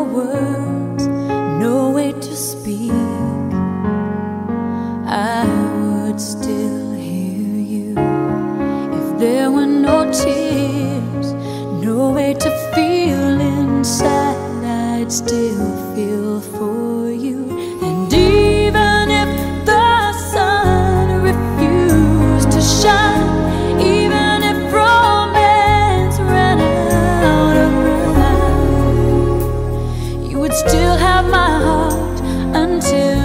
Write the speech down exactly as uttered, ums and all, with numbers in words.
no words, no way to speak, I would still hear you. If there were no tears, no way to feel inside, I'd still feel for you. And even if the sun refused to shine, even if romance ran out of rhyme, you would still have my heart until